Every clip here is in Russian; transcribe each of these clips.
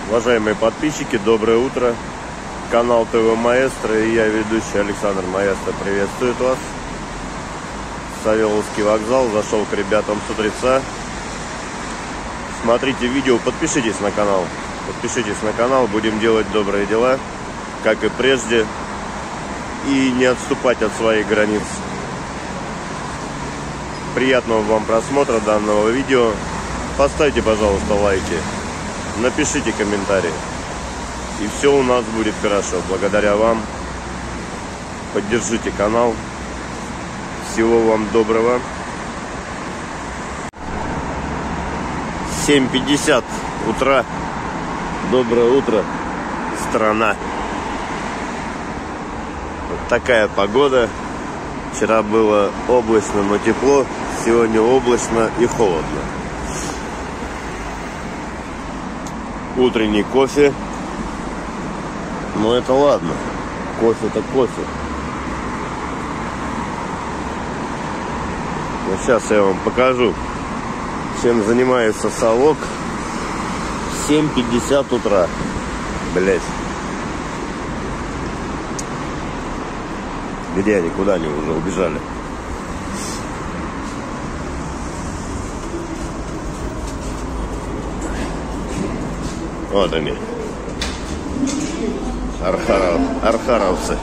Уважаемые подписчики, доброе утро. Канал ТВ Маэстро и я, ведущий Александр Маэстро, приветствует вас. Савеловский вокзал, зашел к ребятам с утреца. Смотрите видео, подпишитесь на канал. Подпишитесь на канал, будем делать добрые дела, как и прежде, и не отступать от своих границ. Приятного вам просмотра данного видео. Поставьте, пожалуйста, лайки, напишите комментарии, и все у нас будет хорошо. Благодаря вам. Поддержите канал. Всего вам доброго. 7:50 утра. Доброе утро, страна. Вот такая погода. Вчера было облачно, но тепло. Сегодня облачно и холодно. Утренний кофе. Но это ладно. Кофе-то кофе. Вот сейчас я вам покажу, чем занимается совок. 7:50 утра. Блять. Где они? Куда они уже убежали? Вот они. Архаровцы.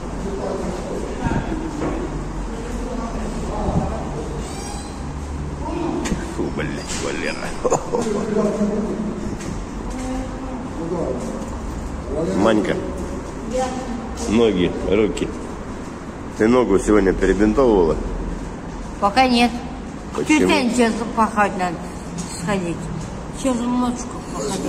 Фу, блядь, Валера. Манька. Ноги, руки. Ты ногу сегодня перебинтовывала? Пока нет. Почему? Сейчас пахать надо сходить. Сейчас ночку походила.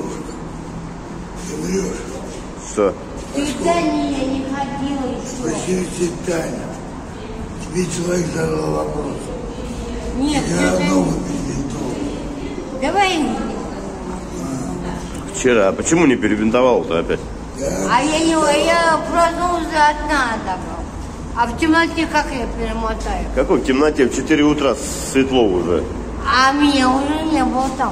Ты врешь. Что? Ты Таня не ходила еще. Спасибо, Таня. Тебе человек задал вопрос. Нет, Я это... ногу перебинтовал. Давай. Вчера. А почему не перебинтовал-то опять? А я проснулась одна добавила. А в темноте как я перемотаю? В какой темноте? В 4 утра светло уже. А меня уже не было там.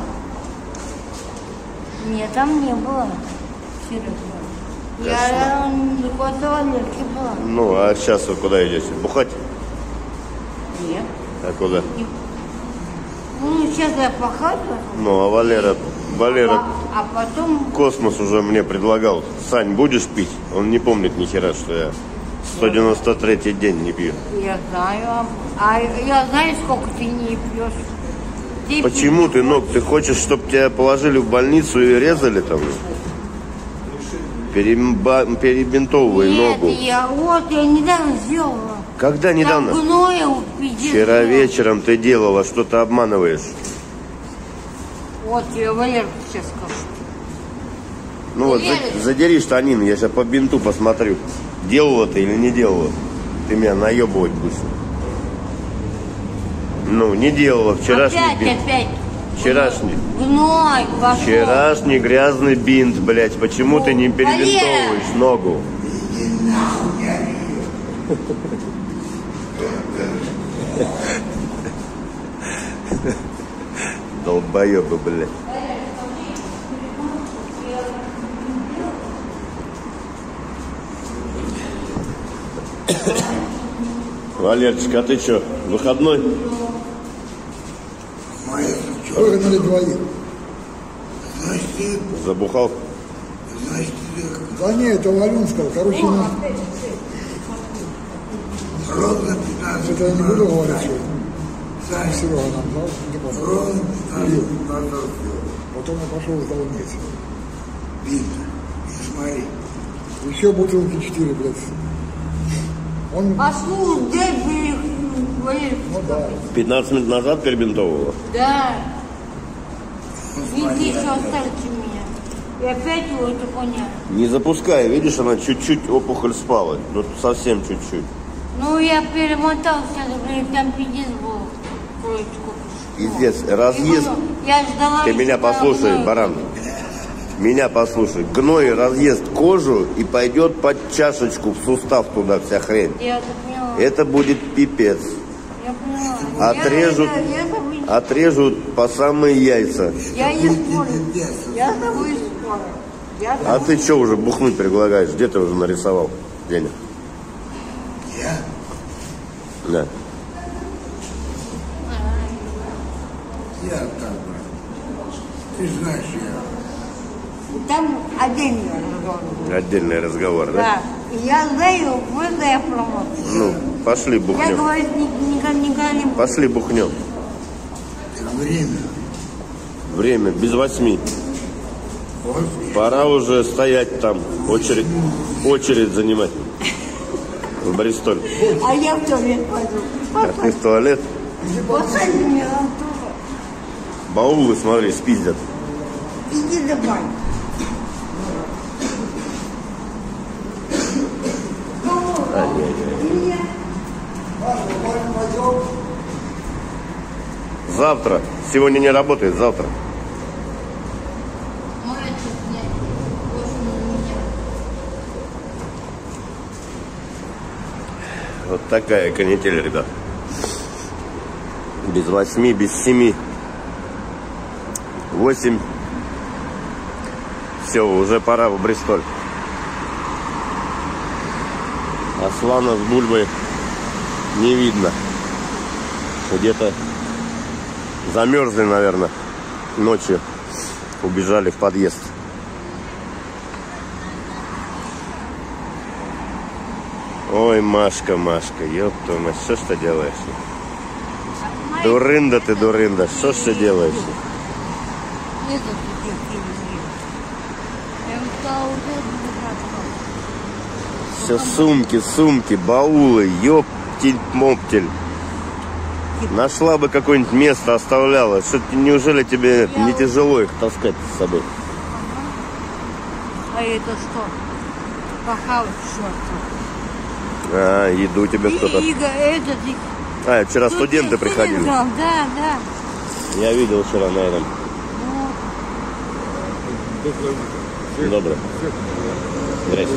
Меня там не было. Серьезно. Я в туалетке была. Ну, а сейчас вы куда идете? Бухать? Нет. А куда? Ну, сейчас я пахать. Ну, а Валера А потом... Космос уже мне предлагал. Сань, будешь пить? Он не помнит ни хера, что я 193-й день не пью. Я знаю. А я знаю, сколько ты не пьешь. Ты Почему ты, ног? Ты хочешь, чтобы тебя положили в больницу и резали там? Перебинтовывай Нет, ногу. я недавно сделала. Когда недавно? Там гноя впиздец. Вчера вечером ты делала, что ты обманываешь. Вот я Валерку сейчас скажу. Ну вот, задери штанины, я сейчас по бинту посмотрю, делала ты или не делала. Ты меня наебывать будешь. Ну, не делала. Вчерашний бинт. Опять. Вчерашний. Гной пошел. Вчерашний грязный бинт, блядь. Почему ты не перебинтовываешь ногу? Долбоебы, блядь. Валерчик, а ты что, выходной? Выгнали двоих. Значит, ты... Забухал? Значит, ты... Да нет, это Валюн сказал. Короче, Ровно 15 это я не буду говорить, что Сань, Серега нам дал. ровно 15 Потом я пошел сдал вместе. Видно. И смотри. Еще бутылки 4, блядь. Он, Послушай, дай Валерку. ну да. 15 минут назад перебинтовывала? Да. Видишь, что остались у меня. И опять его это понятно. Не запускай, видишь, она чуть-чуть опухоль спала. Ну, совсем чуть-чуть. Ну, я перемотал сейчас, блин, там пиздец был. Пиздец, разъезд. Я ждала. Ты меня послушай, баран. Меня послушай. Гной разъест кожу и пойдет под чашечку в сустав туда вся хрень. Я это поняла. Это будет пипец. Я поняла. Отрежут. Я Отрежут по самые яйца. Я не спорю. Я с тобой спорю. А ты что уже бухнуть предлагаешь? Где ты уже нарисовал денег? Я? Да. Я так бы. Ты знаешь, Там отдельный разговор. Отдельный разговор, да? Да. Я знаю, можно я промолчу? Ну, пошли Я бухнем. говорю, никогда не буду. Пошли бухнем. время. Время без 8. Пора уже стоять там, очередь занимать. В Бристоль. А я в туалет пойду. А ты в туалет? Посади меня там тоже. Баулы, смотри, спиздят. Иди давай. Завтра. Сегодня не работает, завтра. Вот такая канитель, ребят. Без 8, без 7. 8. Все, уже пора в Бристоль. Аслана с Бульбой не видно. Где-то замерзли, наверное, ночью. Убежали в подъезд. Ой, Машка, Машка, ёпта мать, что ж ты делаешь? Дурында ты, дурында, что ж ты делаешь? Все сумки, баулы, ёптель-моптель. Нашла бы какое-нибудь место, оставляла. Что, неужели тебе не тяжело их таскать с собой? А это что? Похавать что-то. А, еду тебе кто-то. А, вчера студенты приходили. Да, да. Я видел вчера на этом. Добрый. Здрасте.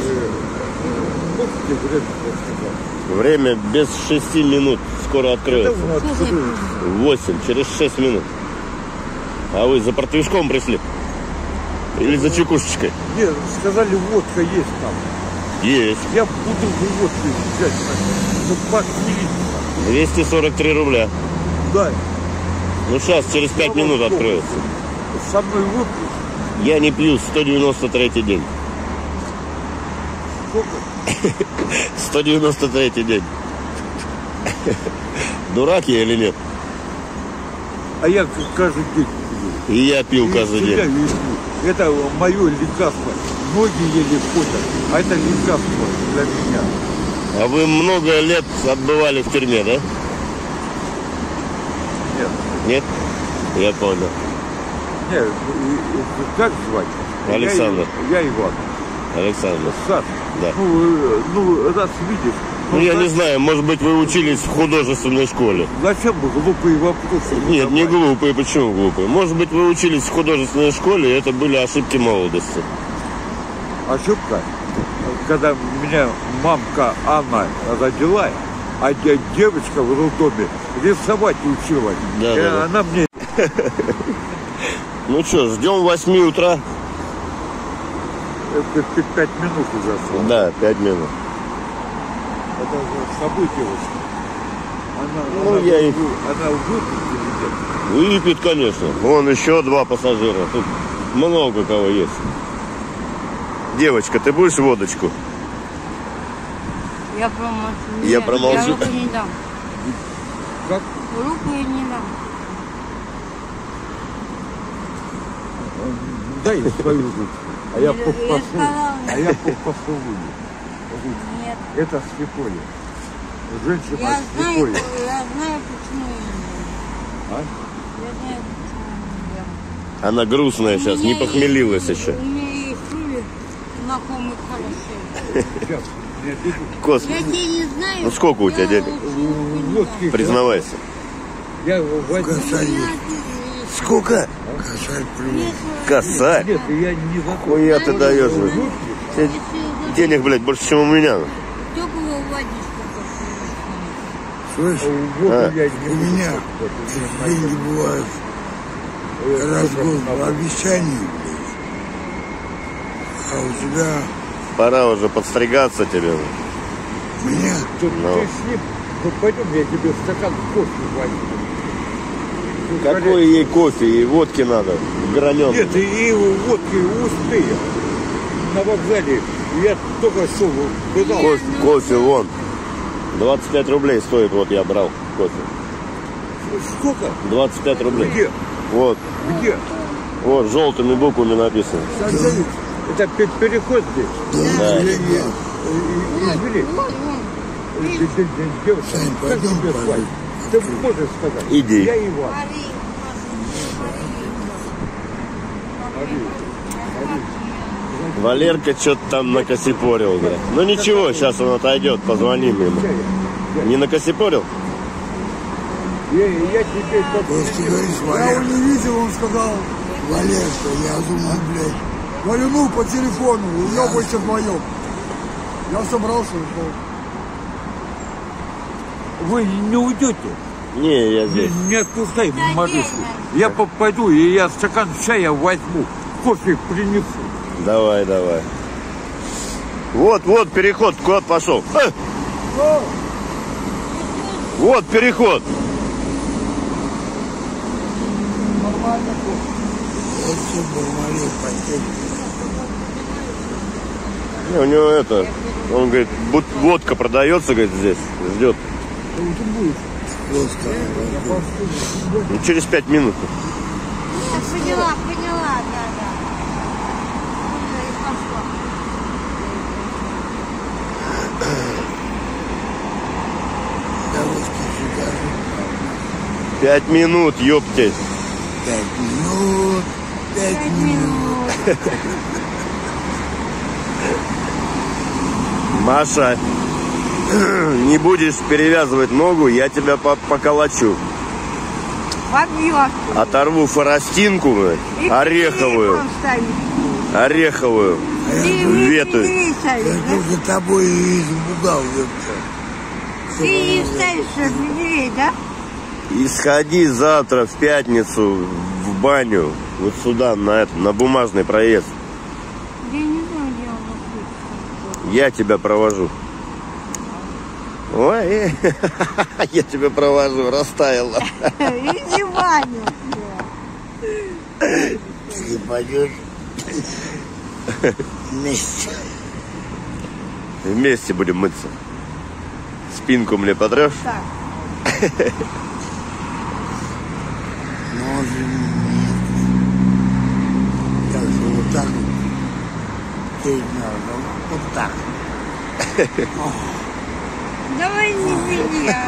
Время без 6 минут. Скоро откроется. 8, через 6 минут. А вы за портвишком пришли? Или за чекушечкой? Нет, сказали, водка есть там. Есть. Я бутылку водки взять, ну, бак не видно. 243 рубля. Да. Ну сейчас, через 5 минут откроется. Со мной водку. Я не пью, 193 день. Сколько? 193 день. Дурак я или нет? А я каждый день пью. И я пил каждый Я день. пью. Это мое лекарство. Ноги еле ходят, а это лекарство для меня. А вы много лет отбывали в тюрьме, да? Нет. Нет? Я понял. Нет, как звать? Александр. Я Иван. Александр. Саш. Да. Ну, раз видишь. Ну, я не знаю, может быть, вы учились в художественной школе. Зачем глупые вопросы? Нет, не глупые. Почему глупые? Может быть, вы учились в художественной школе, и это были ошибки молодости. Ошибка, когда меня мамка Анна родила, а девочка в роддоме рисовать учила. Да, И да. она мне... Ну что, ждем 8 утра. Это 5 минут уже осталось. Да, 5 минут. Это же с собой девочка. Ну, я и- Она выпьет или нет? Выпьет, конечно. Вон еще 2 пассажира. Тут много кого есть. Девочка, ты будешь водочку? Я промолчу. Я Нет, промолчу. Я руку не дам. Как? Руку я не дам. Дай свою руку. А я Я сказала, поцелую. нет. Это слепое. Женщина Я знаю, слепое. почему я не дам. А? Я знаю, почему я не дам. Она грустная сейчас, У не меня похмелилась есть- еще. У меня есть Юля, знакомый хороший. Сейчас. Мне денег. Кос, Я тебя не знаю. Ну, сколько у тебя я денег? очень Водки. признавайся. Я его возьму. Косарь есть. Сколько? Косарь плюс. Косарь? Нет, я не за то. Хуя ты даешь. Тебе денег, блядь, больше, чем у меня. Только его водичку Слышь, Вот А. я у меня деньги бывают раз в год по обещанию, блядь. А у тебя, Пора уже подстригаться тебе. меня, Ты Ну. с ним, ну пойдем, я тебе стакан кофе возьму. Ну, Какой ей кофе? Ей водки надо. Граненый. Нет, и водки успею. На вокзале я только что пытался. Кофе вон. 25 рублей стоит, вот я брал кофе. Сколько? 25 рублей. Где? Вот, Где? вот, желтыми буквами написано. Это переход здесь. Да. Извини. Вот, Девушка, Сань, как пойдем, тебе пойдем. звать? Ты можешь сказать? Иди. Я Иван. Валерка что-то там накосипорил, да. Ну ничего, сейчас он отойдет, позвоним ему. Не накосипорил? Я тебе как... просто говоришь, Я его Валерка, не видел, он сказал, Валерка, я думаю, блядь, говорю, ну, по телефону, уебывайся вдвоем. Я собрался, ушел. Вы не уйдете? Не, я здесь. Не отпускай малышку. Я пойду, и я стакан чая возьму. Кофе принесу. Давай, давай. Вот, вот переход, куда пошел? Вот переход. вот все Бармалей постель. Не, у него это, он говорит, водка продается, говорит, здесь, ждет. Просто, Ну, через 5 минут. Поняла, да. Уже и пошла. дорожки шикарные. 5 минут, ёптесь. 5 минут, 5 минут. Маша, не будешь перевязывать ногу, я тебя поколочу. Побьет. Оторву форостинку, ореховую, ореховую, ветвь. Я только тобой и испугал, ёпта. Ты не ставишь дверей, да? И сходи завтра в пятницу в баню, вот сюда, на бумажный проезд. Я не знаю, где он находится. Я тебя провожу. Ой, я тебя провожу, растаяла. Иди в баню. Ты пойдешь вместе. Вместе будем мыться. Спинку мне потрешь? Так. Может, нет. Так что вот так вот. Ты надо, вот так. Давай не меня.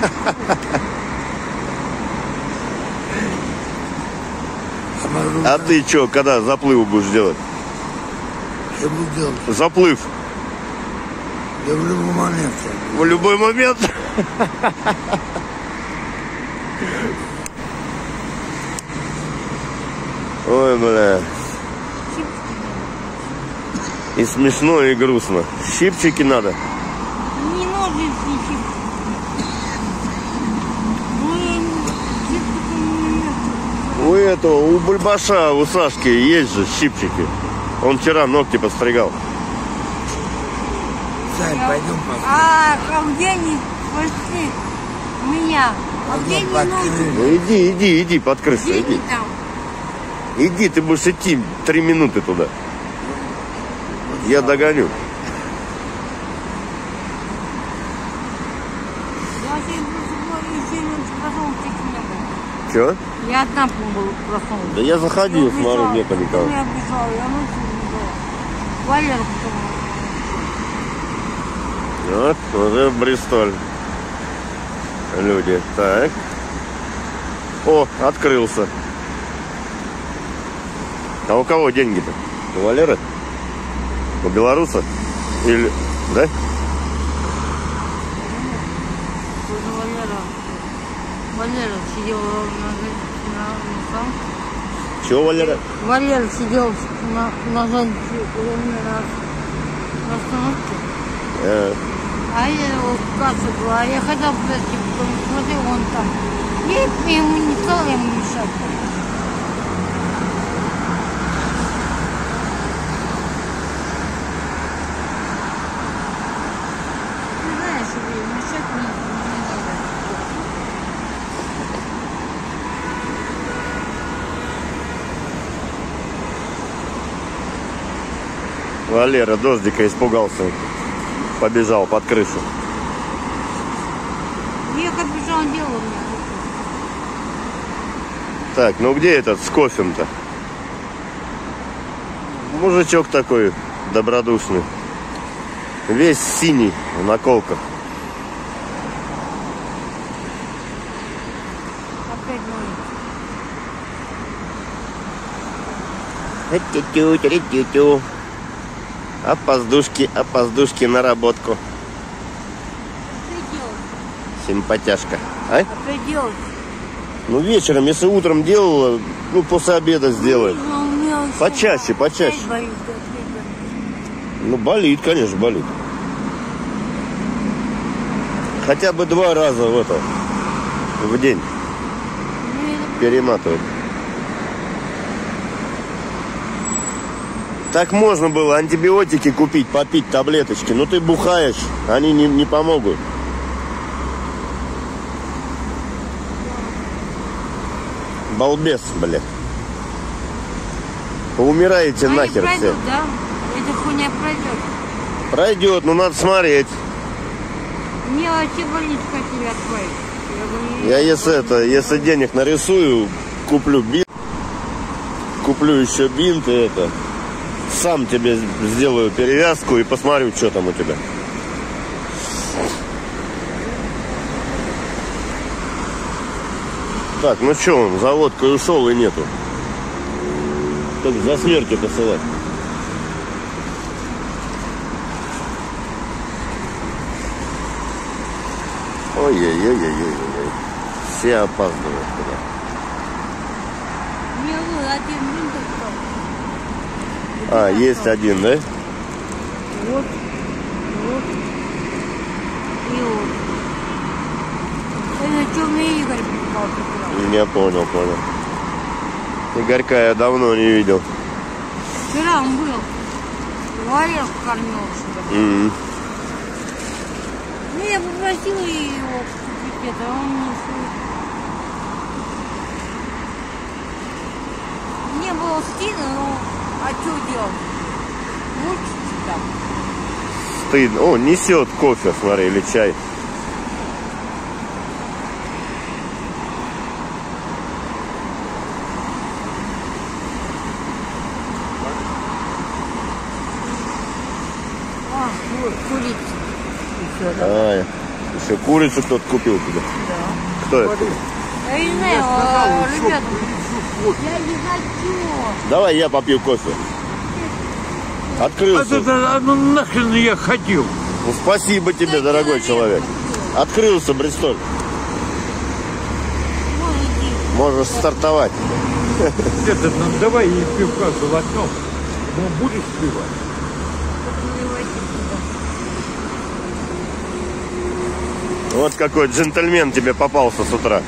А ты что, когда заплыв будешь делать? Что буду делать? Заплыв. Да в любой момент. В любой момент. Ой, бля. И смешно, и грустно. Щипчики надо. Не ножички. У этого, у Бульбаша, у Сашки есть же щипчики. Он вчера ногти подстригал. Сань, пойдем А где-нибудь пошли меня. А где не нужно? Ну иди, под крысу, Где иди. не там? Иди, ты будешь идти 3 минуты туда. Я догоню. Я сегодня проснулась, не было. Че? Я одна проснулась. Да я заходил, смотрю, нету никого. Я бежала, я ночью бежала. Валерку Вот, уже Бристоль. Люди. Так. О, открылся. А у кого деньги-то? У Валеры? У белоруса? Или... Да? Валера сидел на сам. Чего Валера? Валера сидел на остановке. А я вот в кассу была, а я хотела подойти, потом смотрю, он там. Я ему не стала ему мешать. Ты знаешь, что мешать мне не надо. Валера дождика испугался. Побежал под крышу. Я капюшон делал у меня. Так, ну где этот с кофем-то? Мужичок такой добродушный. Весь синий в наколках. Опять Тю-тю-тю-тю-тю. Опоздушки, наработку. Симпатяшка. А? Опять делать. Ну вечером, если утром делала, ну после обеда сделай. Почаще. Ну болит, конечно, болит. Хотя бы 2 раза в день перематывать. Так можно было антибиотики купить, попить таблеточки. Но ты бухаешь, они не помогут. Балбес, бля. Поумираете Они нахер пройдут, все. да? Эта хуйня пройдет. Пройдет, но надо смотреть. Мне вообще больничку хотели отправить. Я если денег нарисую, куплю бинт. Куплю еще бинт и это. Сам тебе сделаю перевязку и посмотрю, что там у тебя. Так, ну что, он за водкой ушел и нету. Только за смертью посылать. Ой-ой-ой-ой-ой-ой. Все опаздывают туда. Мне вот один бинтик стал. А, есть один, да? Вот. И вот. Это что мне Игорь попался? Я понял. Игорька я давно не видел. Вчера он был. Варил кормил себя. Ну, я попросила его купить это, а он не слышит. Не было стыдно, но а что делать? Мучиться там. Стыдно. О, несет кофе, смотри, или чай. Курица. Еще курицу кто-то купил тебе. Да. Кто это? Я не знаю, ребята. Я не хочу. Давай я попью кофе. Открылся. Ну нахрен я ходил. Ну, спасибо тебе, дорогой человек. Открылся Бристоль. Можешь стартовать. Это, ну, давай и пивка золотнем. Ну, будешь пивать? Вот какой джентльмен тебе попался с утра.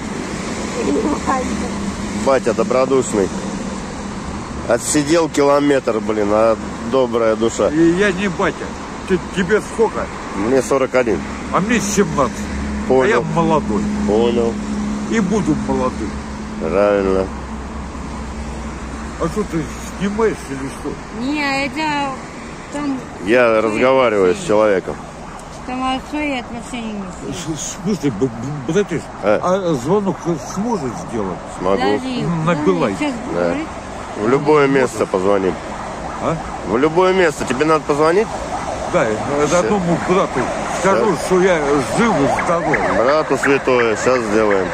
Батя добродушный. Отсидел километр, блин, а добрая душа. И я не батя. Тебе сколько? Мне 41. А мне 17. Понял. А я молодой. Понял. И буду молодым. Правильно. А что ты снимаешь или что? Не, это там... Я разговариваю с человеком. Там свои отношения. В смысле, подожди, а звонок сможешь сделать? Смогу. На Билайн. Да. В любое место позвоним. А? В любое место. Тебе надо позвонить? Да, одному брату скажу, что я жив и здоров. Брату святое. Сейчас сделаем.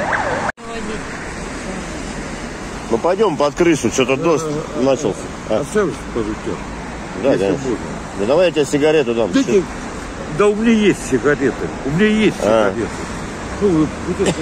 Ну пойдем под крышу. Что-то дождь начался. Оставишь по руке? Да, конечно. Да давай я тебе сигарету дам. Да у меня есть сигареты. У меня есть сигареты. Ну, вот это...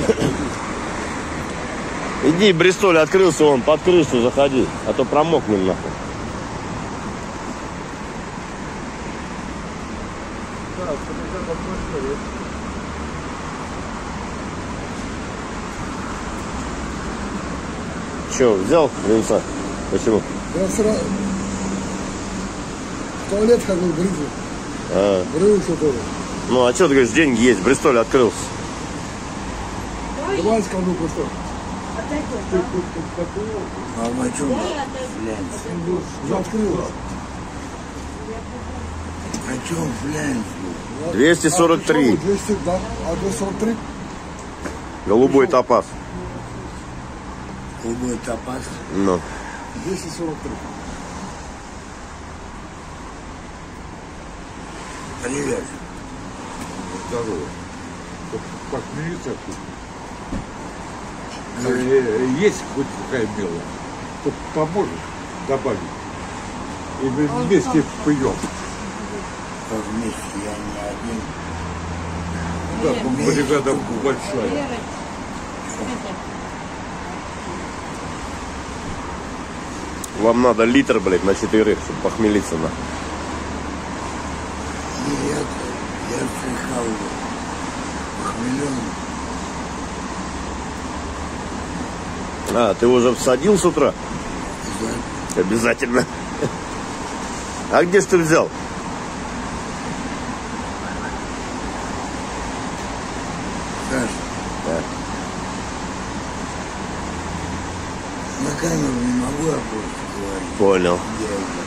Иди, Бристоль открылся, вон, под крышу заходи, а то промокнем нахуй. Так, Че, взял венца? Почему? Я сразу в туалет ходил, брызгал. А. Брылся тоже. Ну, а что ты говоришь, деньги есть, Бристоль открылся. Давай скажу просто. Мама, о чем? Уже открылось. О чем флянь? 243. 200, да. А 243? Голубой топаз. Голубой топаз. Ну. 243. Привет. Здорово. Похмелиться тут. Есть хоть какая мела? Кто поможет добавить? И мы вместе пьем. Как вместе, я не один. Да, бригада большая. Вам надо литр, блядь, на 4, чтобы похмелиться на. Нет, я слыхал его. Похмеленный. А, ты уже всадил с утра? Да. Обязательно. А где ж ты взял? Саша. Да. На камеру не могу я просто говорить. Понял. Я это.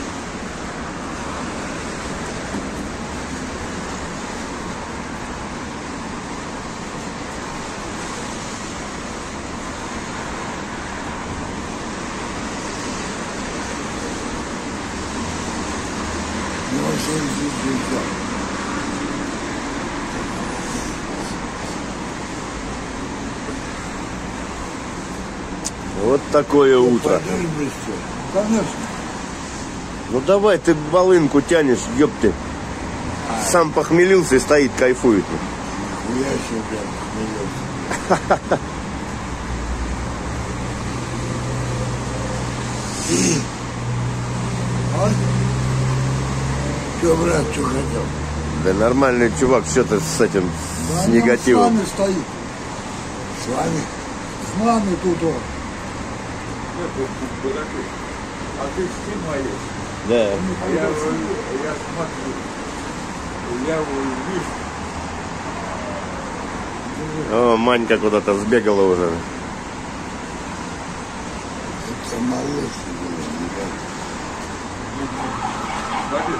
Ну, во всем случае, так. Вот такое утро. Пойдешь блестеть? Конечно. Ну давай, ты волынку тянешь, ёпты. Сам похмелился и стоит, кайфует. Нихуя себе, блядь, похмелился. А? Че, брат, что хотел? Да нормальный чувак, что ты с этим, Да, с он негативом. с нами стоит. С вами? С нами тут он. А ты снимаешь. Да. Я смотрю. Я вижу. О, Манька куда-то сбегала уже. Это малыш, блядь. Смотри.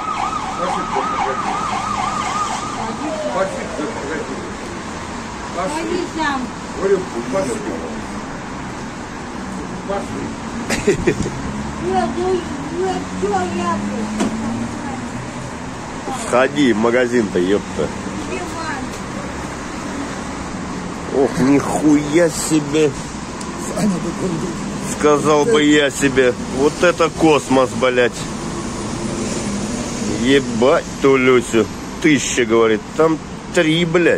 Пошли, пошли. Пошли. там. Говорю, пошли. Пошли. Сходи в магазин-то, ёпта. Ох, нихуя себе. Саня тут он. Сказал бы я себе. Вот это космос, блядь. Ебать ту Люсю. 1000, говорит. Там 3, блядь.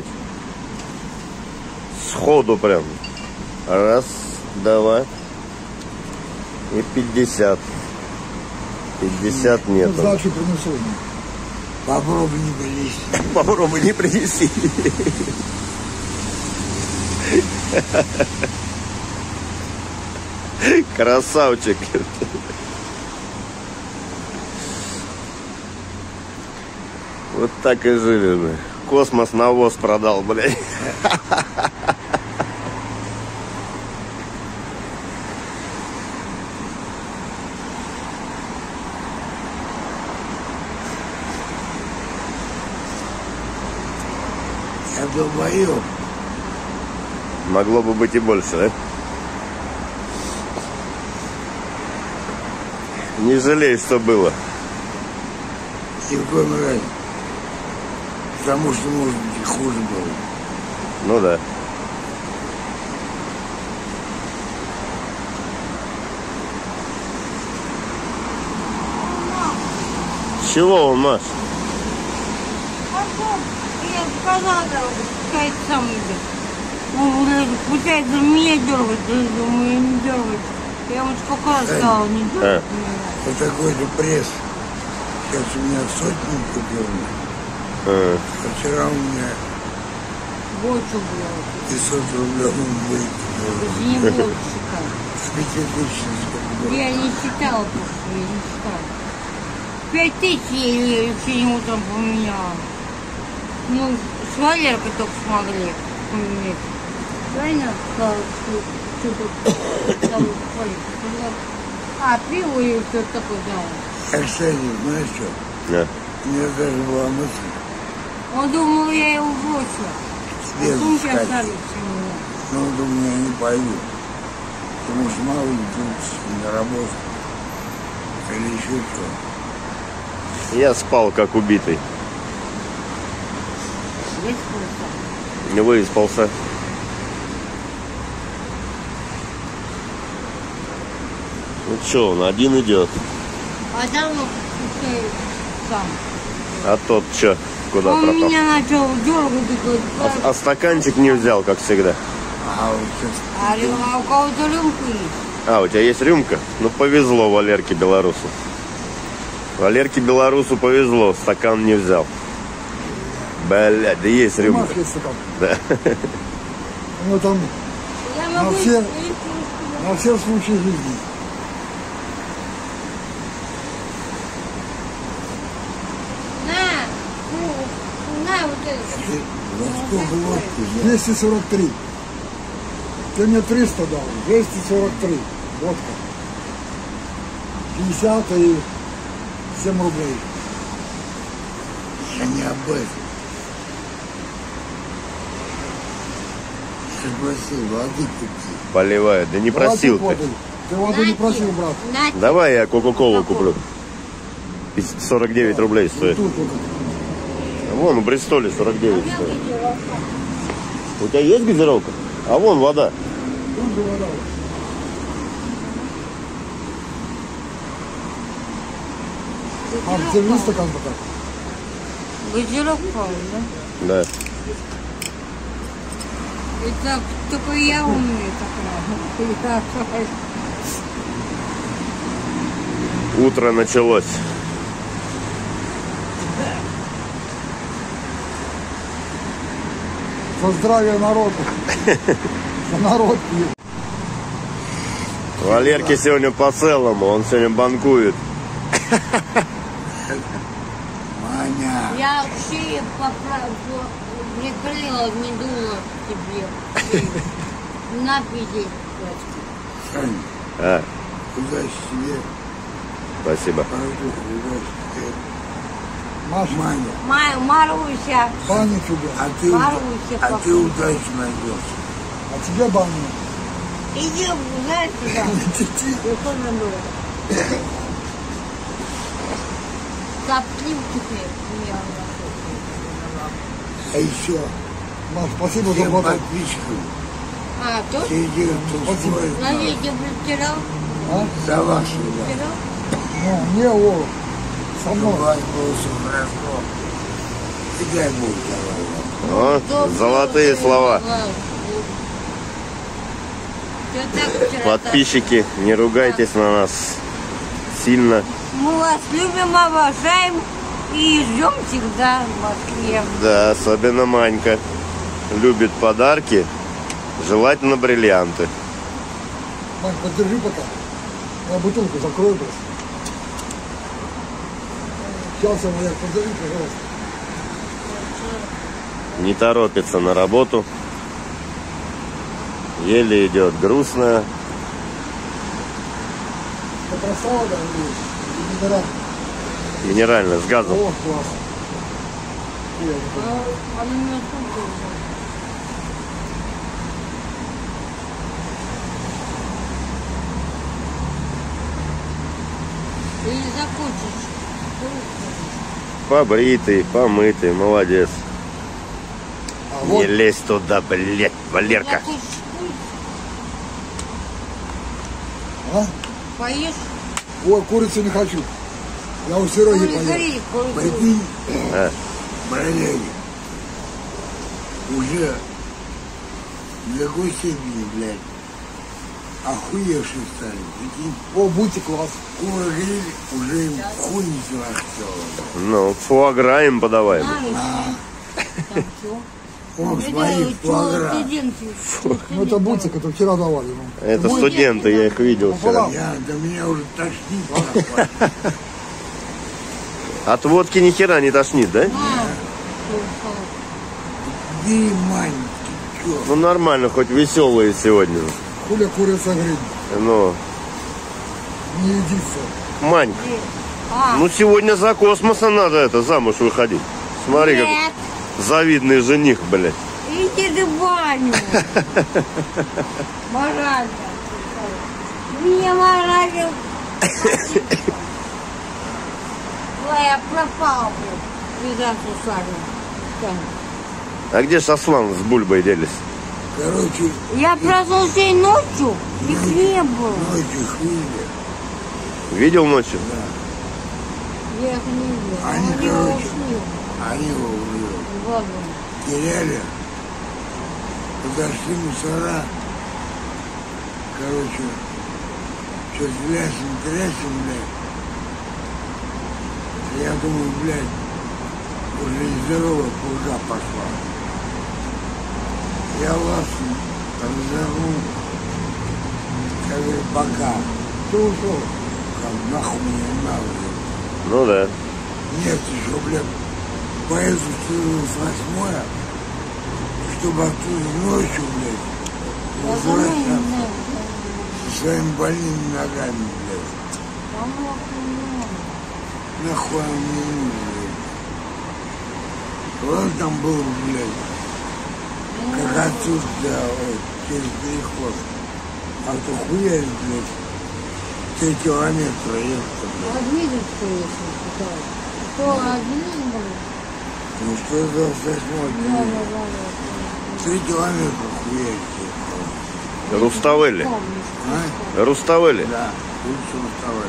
Сходу прям. Раз, два. И 50. 50 нету. Сдачу принесу. Попробуй не принести. Попробуй не принеси. Красавчик. Вот так и жили мы. Космос навоз продал, блядь. Я долбоёб. Могло бы быть и больше, да? Не жалей, что было. Ни в коем разе. Потому что, может быть, и хуже было. Ну да. Чего он, Маш? Потом я сказала, какая-то самая. Он вроде пытается меня дергать, я думаю, не дергать. Я ему сколько раз сказала, не дергать меня. Вот такой же пресс. Сейчас у меня сотни купил. Вчера у меня Больше было. 500 рублей будет. Не больше как. С 5000 Я не считала просто, я не считала. 5000 я сегодня утром поменяла. Ну, с Валеркой только смогли поменять. Правильно? Что-то там а, пиво и что-то такое дал. Кстати, знаешь что? Да. У меня даже была мысль Он думал, я его бросила. тебе А сумки сказать. остались у меня. Но он думал, я не пойду. Потому что мало ли тут на работу. Или еще что. Я спал как убитый. Выспался. Не выспался. Ну что, он один идет. А там вот ты сам. А тот что, куда Он пропал? меня начал дергать и говорит, А стаканчик не взял, как всегда. А вот сейчас а у кого-то рюмка есть. А, у тебя есть рюмка? Ну, повезло Валерке Белорусу. Валерке Белорусу повезло, стакан не взял. Блядь, да есть рюмка. Масло есть стакан. Да. У него там Я могу... все- на все случаи жизни. На вот это. за сколько водки взял? 243. Ты мне 300 дал. 243. Водка. 50 и 7 рублей. Я не об этом. Я просил воды купить. Поливает. Да не просил Воды, ты. воды. Ты воду не просил, брат. На, Давай я Кока-Колу куплю. 49 рублей стоит. Тут только. Вон, у Бристоле 49 стоит. У тебя есть газировка? А вон вода. Тут же вода. А где вниз стакан пока? газировка, да? Да. Это только я умею такая. Утро началось. За здравие народа. За народ пьет. Валерке сегодня по целому, он сегодня банкует. Маня, Я вообще прикрыла, не дула тебе. На 50. Сань, А, удачи тебе. спасибо. Пойду, удачи тебе. Маша, Маня, Маруся. баню тебе. а ты удачу найдешь. А тебе баню. Иди, знаешь, сюда. Телефон надо. Сопливки ты меня А еще Маш, спасибо за всем воду. подписчикам. А, тоже? Сидим, На видео потерял? А? за вашу, да. Потерял? Ну, не о. Со У мной. вас было все хорошо. И дай Бог давай. О, золотые слова. Подписчики, не ругайтесь на нас сильно. Мы вас любим, обожаем и ждем всегда в Москве. Да, особенно Манька. Любит подарки, желательно бриллианты. Мань, подержи пока. Я бутылку закрою просто. Сейчас я моя, подержи, пожалуйста. Не торопится на работу. Еле идет грустная. Это простава, да, или минерал? Минеральная, с газом. О, классно. Она меня сколько уже? Или закончишь? Побритый, помытый, молодец. А Не вот, лезь туда, блядь, Валерка. Закончишь, а? поешь? Ой, курицу не хочу. Я у Сереги поел. Гори, курицу. Прикинь, А, бродяги, уже для какой семьи, блядь, охуевшие стали. Прикинь, О, будьте класс. куры гриль, уже им хуй не захотелось. Ну, фуагра им подаваем. Там все. Он смотри, фуагра. Ну это бутик, это вчера давали ему. Это студенты, я их видел вчера. Да меня уже тошнит. От водки ни хера не тошнит, да? Бери маленький, чё? Ну нормально, хоть веселые сегодня. Хуля курица гриль. Ну, Не едится. Манька, ну сегодня за космоса надо это замуж выходить. Смотри, как Нет, завидный жених, блядь. иди ты в баню. Морально. Меня морально. Ой, я пропал, блядь. Беда с Русланом. А где ж Аслан с Бульбой делись? Короче, Я проснулся и ночью, их не было. ночью швили. Видел ночью? Я их не видела. Они, Они его короче, ушли Они его уже в вагон. теряли. Подошли мусора. Короче, что-то трясем, блядь. Я думаю, блядь, уже здоровая пурга пошла. Я ласну, разорву, как говорю, бока. Ты ушел. Как нахуй мне надо. Ну да. Нет, еще, блядь, поеду в 48-е, чтобы оттуда ночью, блядь, Я сама не возвращаться знаю. со своими больными ногами, блядь. Помог мне. Нахуй он мне нужен, блядь. Ладно, там был, блядь, как отсюда, вот, через переход. А то хуярь, блядь, 3 километра ехать, блядь. А Дмитриевку если считаю. Что, один был? Ну что за 8-й? Да, да, да. 3 километра хуярь. Руставели. А? Руставели. Да, лучше уставали.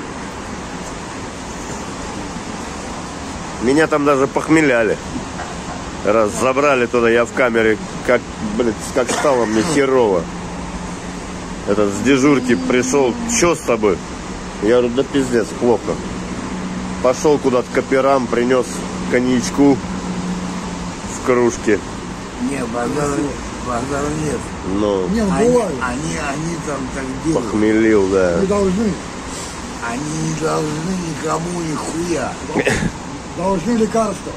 Меня там даже похмеляли. Раз забрали туда, я в камере, как, блядь, как стало мне херово. Этот с дежурки пришел, что с тобой? Я говорю, да пиздец, плохо. Пошел куда-то к операм, принес коньячку в кружке. Не, базар нет. Ну, Не, ну Они бывает. там так делают. похмелил, да. Не должны. Они не должны никому нихуя. Должны лекарства.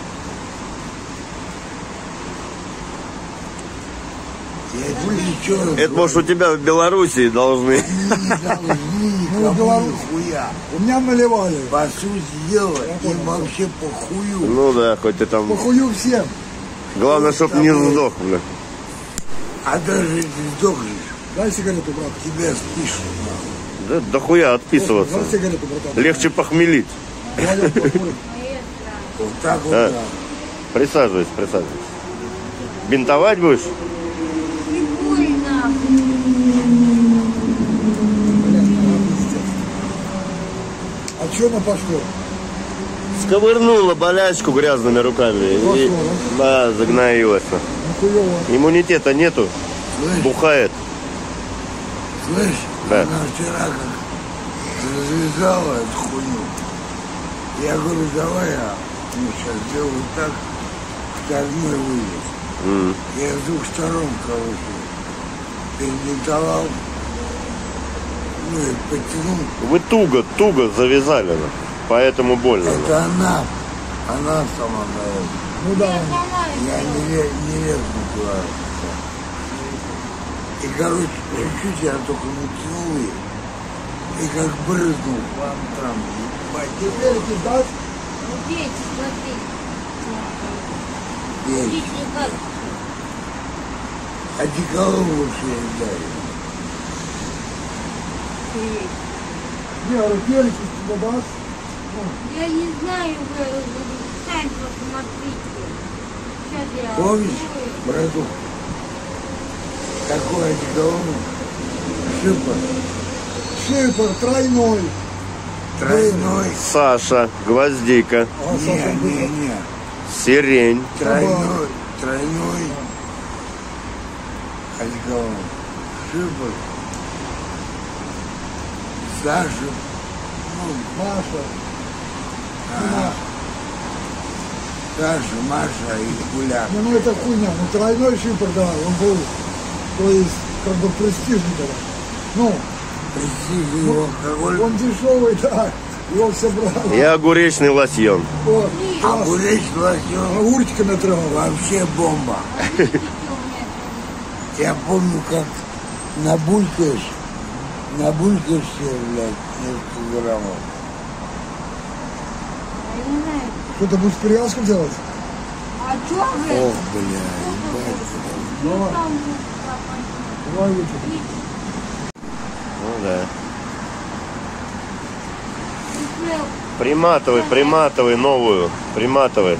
Я тебе еще раз Это, может, у тебя в Белоруссии должны. Они не должны никому Беларусь. нихуя. У меня наливали. По сути дела, им вообще похую. Ну да, хоть ты там. Похую всем. Главное, чтоб не сдох, бля. А даже если сдохнешь, Дай сигарету, брат. тебя спишут. Да дохуя отписываться. Дай сигарету, братан. Легче похмелить. Вдвоем покурим. Вот так вот, Да. да. Присаживайся, присаживайся. Бинтовать будешь? Не больно. А что на пошло? Сковырнула болячку грязными руками. И, да, загноилась. Нихуево. Иммунитета нету, Слышь, бухает. слышь, Да. она вчера как развязала эту хуйню. Я говорю, давай я сейчас сделаю так, что одной выйдет. Я с двух сторон, короче, перебинтовал, ну и потянул. Вы туго завязали, да, поэтому больно. Это она сама дает. Ну да. Я не лезу туда. И, короче, чуть-чуть я только натянул ее. И как брызнул, там, ебать, Теперь пиздать. Ну, пейте, смотри. есть. Пить не как. Одеколон лучше я не даю. Не, рукелики тебе дашь? Я не знаю, вы сами посмотрите. Сейчас я... Помнишь, братух, такой одеколон, шипа, Шипер тройной. тройной, Саша, гвоздика, А Саша был. не, сирень. тройной одеколон, шипа, Саша, Маша. Саша, Маша и Гуляк. Не, ну это хуйня. Ну тройной шипр, да, он был, то есть, как бы престижный тогда. Ну, Престижный алкоголь. он дешевый, да. Его все брали. И огуречный лосьон. Вот, класс. Огурец лосьон. Огурчиками отрывал. Вообще бомба. Я помню, как набулькаешься, блядь, несколько граммов. Я не знаю. Что ты будешь перевязку делать? А чё вы? Ох, бля, ебать. Давай, Там давай выпей. Ну да. Приматывай новую. Приматывай.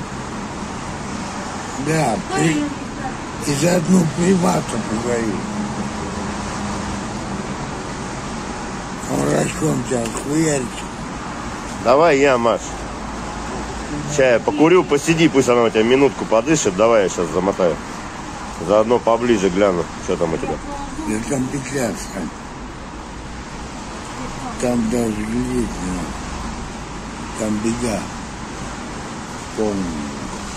Да, и за одну примату поговорю. Он рачком тебя хуярит. Давай я, Маш. Чая покурю, посиди, пусть она у тебя минутку подышит. Давай я сейчас замотаю. Заодно поближе гляну, что там у тебя. Да там петля встань. Там даже глядеть не надо. Там беда. Полная.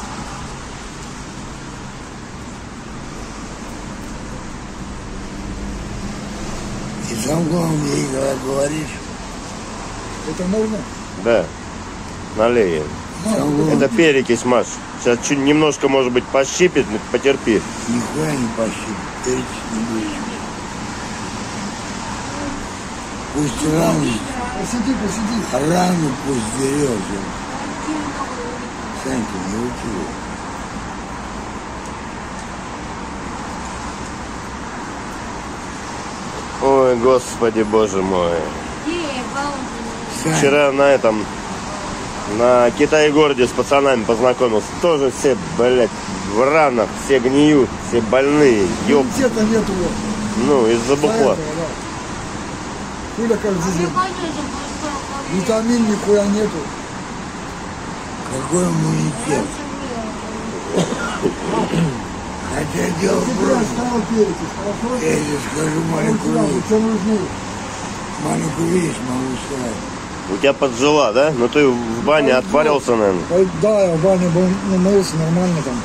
И сам главное, ей когда говоришь, Это можно? Да. Налей ей. сам главное, Это перекись, Маш. Сейчас чуть немножко, может быть, пощипит, потерпи. нихуя не пощипит, перечить не будешь. Пусть Посиди. рану пусть дерет. Санька, не учи. Ой, Господи, Боже мой. Сань, Вчера на Китай-городе с пацанами познакомился. Тоже все, блядь, в ранах, все гниют, все больные. Ёб, Иммунитета нету. Вот. ну, из-за бухла. Поэтому, да. Хуля как здесь. Витамин нихуя нету. какой иммунитет? Хотя дело Ты просто. стал перекись, хорошо? Я тебе скажу маленькую вещь. Тебе нужны. Маленькую вещь могу сказать. У тебя поджила, да? Ну ты в бане отпарился, наверное. Да, я в бане был, ну, мылся нормально там.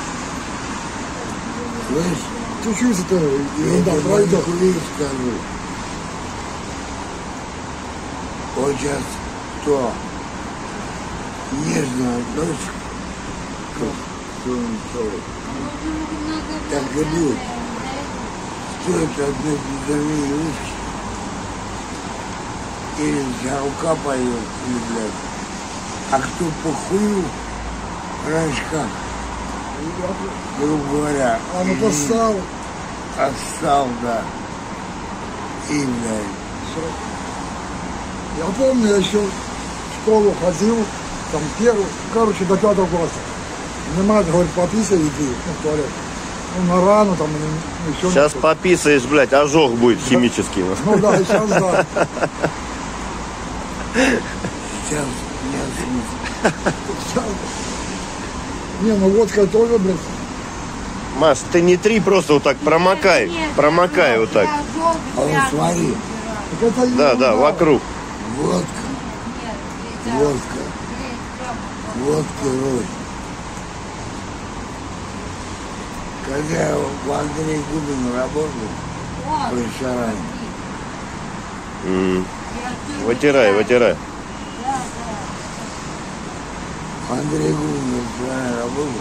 Слышь, Чуть-чуть это я ерунда тебе пройдет. маленькую вещь скажу. Вот сейчас кто нежно относится к своему телу, так и будет. Стоит одной витамины ушки, или вся рука поет, или, блядь. А кто по хую, раньше как, грубо говоря, А ну постал. отстал, да. И, блядь, Я помню, я еще в школу ходил, там первый, короче, до 5 класса. Мне мать говорит, пописай, иди, ну, в туалет. Ну, на рану там, ну, еще Сейчас что-то. пописаешь, блядь, ожог будет химический. Ну да, сейчас да. сейчас нет смысла. Не, ну водка тоже, блядь. Маш, ты не три, просто вот так промокай. Промокай вот так. А вот смотри, Так это Да, ерунда. вокруг. водка, роль. Когда я у Андрея Губина работал в ресторане, Вытирай. Андрей Губин в ресторане работал,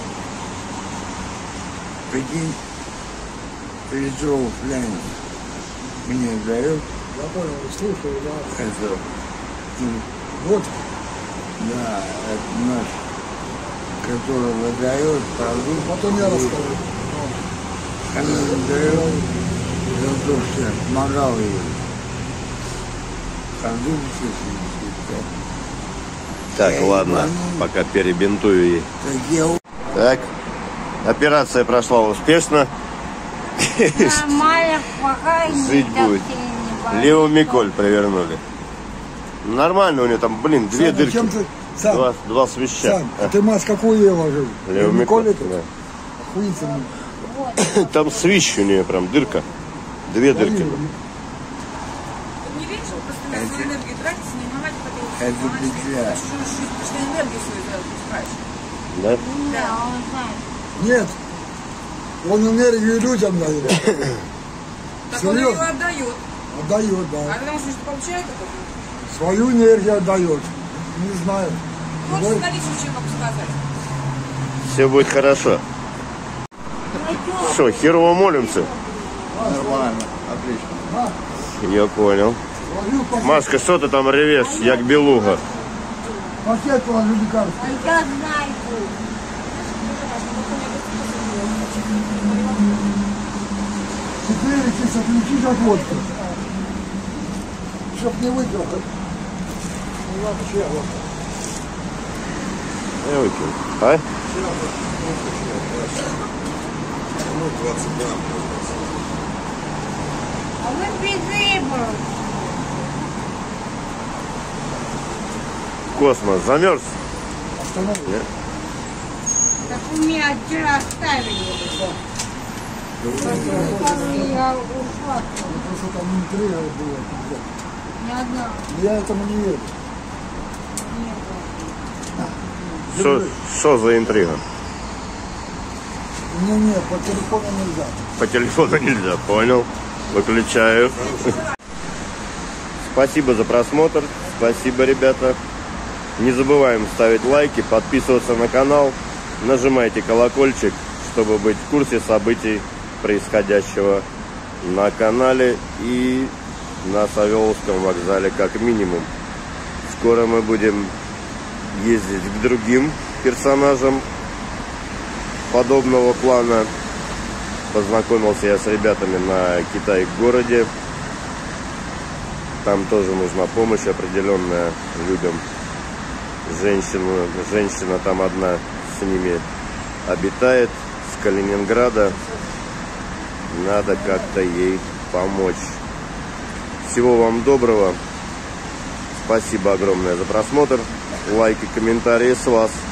прикинь, литровый фляник мне дает, Я понял, слушаю, да. это, ну, Водка. да, это наш, который выдает продукт. Потом я расскажу. Она выдает за то, что я помогал ей. Продукты, Так, ладно, пока перебинтую ей. так я Так, операция прошла успешно. Нормально, пока Жить будет. Левомиколь провернули. Нормально у нее там, блин, две Сань, дырки. чем ты, Сань, Два свища. Сань, а ты мать какую ей ложил? Левомиколь, Левомиколь? да. Охуительно. Там свищ у нее прям дырка. Две дырки. это это, энергию тратить, снимать, это петля. что энергию свою запускаешь. Да? Да, он знает. Нет. Он энергию людям дает. Так он ее Серьезно? отдает. Отдает, А да. потому что получает это. Свою энергию отдает. Не знаю. Можешь наличие чем могу сказать. Все будет хорошо. Что, херово молимся? Нормально, отлично. Я понял. Положил пакет, Машка, что ты там ревешь, як белуга? пакет положил лекарства. А я знаю. 4 часа ключи от водки. Чтоб не выпил. Ну вообще вот. Я выкину. А? А вы без рыбы. Космос замерз? Остановил. Нет? Так у меня вчера оставили. Я ушла. Просто там интрига была. Ни одна. Я этому не верю. Не было. Что за интрига? Нет, по телефону нельзя. По телефону нельзя, понял. Выключаю. Спасибо за просмотр. Спасибо, ребята. Не забываем ставить лайки, подписываться на канал. Нажимайте колокольчик, чтобы быть в курсе событий происходящего на канале и на Савеловском вокзале как минимум. Скоро мы будем ездить к другим персонажам подобного плана. Познакомился я с ребятами на Китай-городе. Там тоже нужна помощь определенная людям. Женщина там одна с ними обитает, с Калининграда. Надо как-то ей помочь. Всего вам доброго. Спасибо огромное за просмотр. Лайки, комментарии с вас.